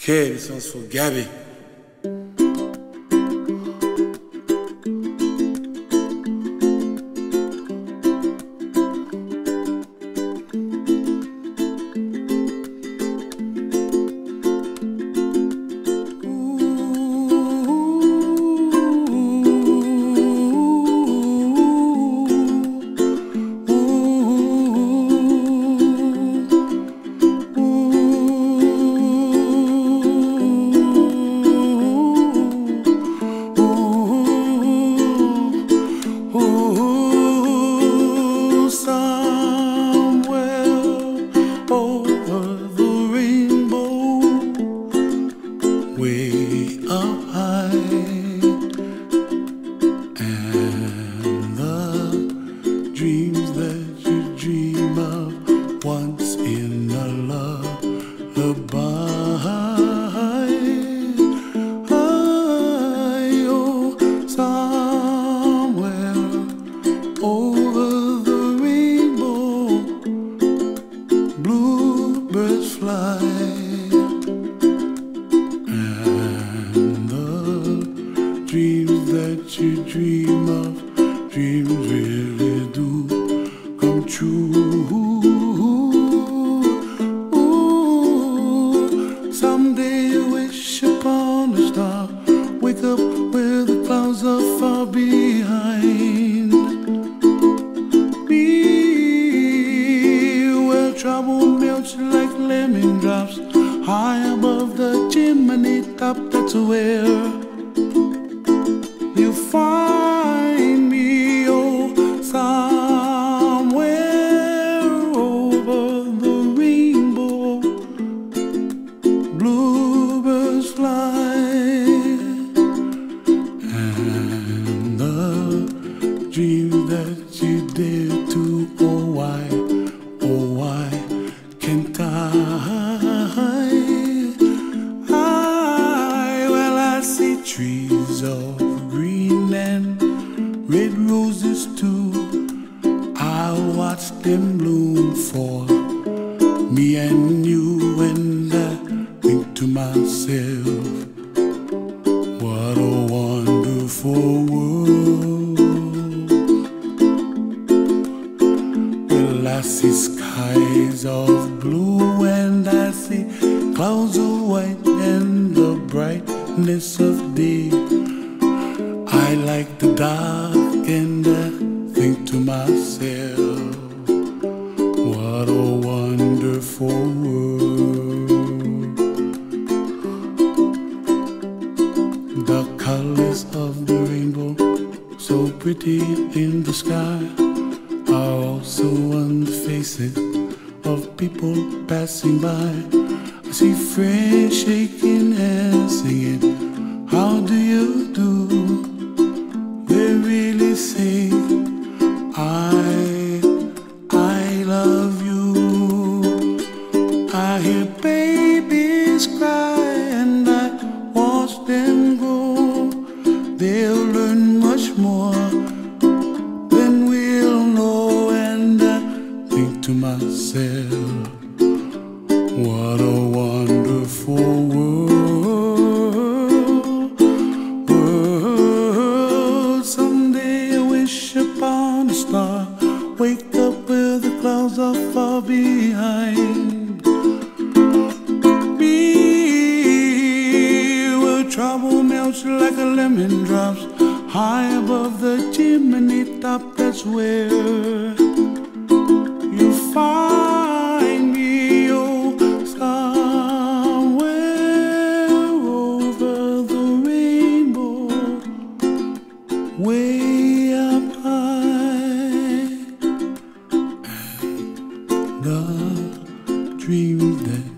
Okay, this one's for Gabby. Way up high, and the dreams that you dream of once in a lullaby. Oh, somewhere over the rainbow, bluebirds fly. Dreams that you dream of, dreams really do come true. Ooh, someday you wish upon a star, wake up where the clouds are far behind me, where trouble melts like lemon drops, high above the chimney top. That's where you find me, oh, somewhere over the rainbow, bluebirds fly, and the dreams that you dare to, oh why can't well, I see trees of green and red roses too. I watch them bloom for me and you, and I think to myself, what a wonderful world. Well, I see skies of blue and I see clouds of white and the brightness of day. I like the dark and I think to myself, what a wonderful world. The colors of the rainbow, so pretty in the sky, are also on the faces of people passing by. I see friends shaking hands singing, how do you do? They really say, I love you. I hear babies cry and I watch them grow. They'll learn much more than we'll know, and I think to myself, what a wonderful world. Someday I wish upon a star, wake up where the clouds are far behind me, where trouble melts like a lemon drops, high above the chimney top. That's where you find me, oh, somewhere over the rainbow, way up high, and the dreams that